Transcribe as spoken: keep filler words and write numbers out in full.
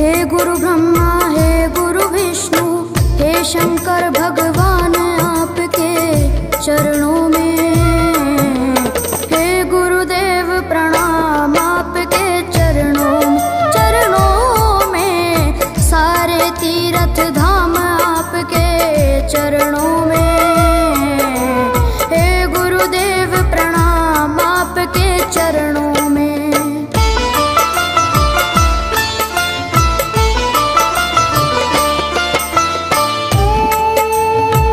हे गुरु ब्रह्मा हे गुरु विष्णु हे शंकर भगवान, आपके चरणों में